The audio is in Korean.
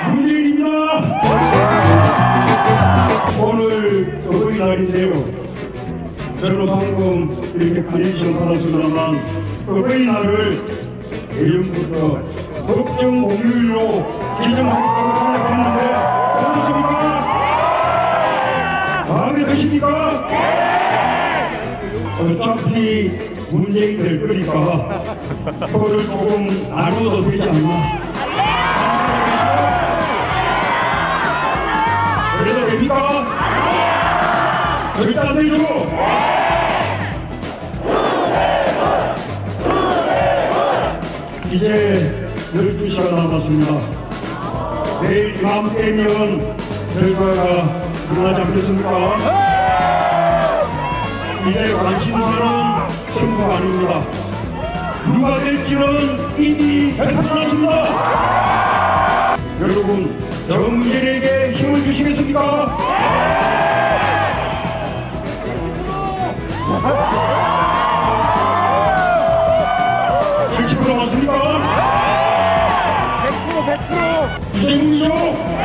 문재인입니다. 오늘 어버이날인데요. 저는 방금 이렇게 카네이션 받았습니다만 어버이날을 내일부터 법정 공휴일로 지정하겠다고 생각했는데 어떻습니까? 마음에 드십니까? 어차피 문재인 될 거니까 그거를 조금 나눠도 되지 않나? 그래도 됩니까? 절대 안 되죠? 이제 12시가 남았습니다. 내일 이맘때면 결과가 일어나지 않겠습니까? 이제 관심사는 승부가 아닙니다. 누가 될지는 이미 결정났습니다. 여러분, 정진에게 힘을 주시겠습니까? 맞습니까? 100% 이재명이죠?